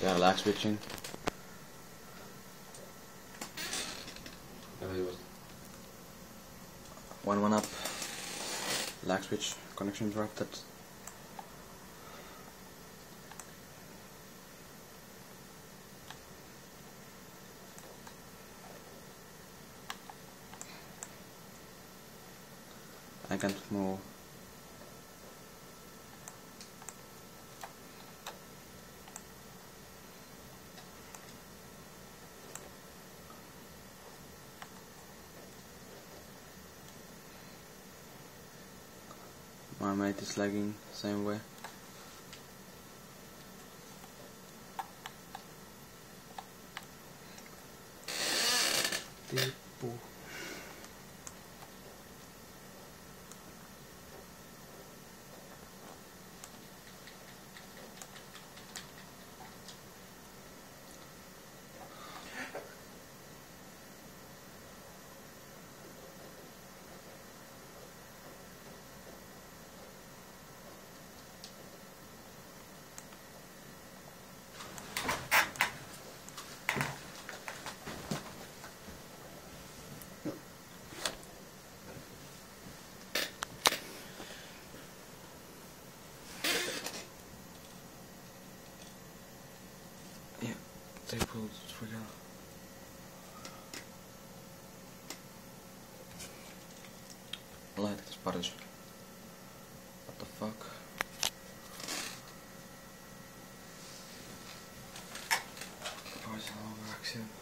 Yeah, lag switching. One up. Lag switch. Connection interrupted. I can't move. My mate is lagging same way. Tippu. Yeah, they pulled the trigger. Laitetaan paris. What the fuck? Hoaj on overactive.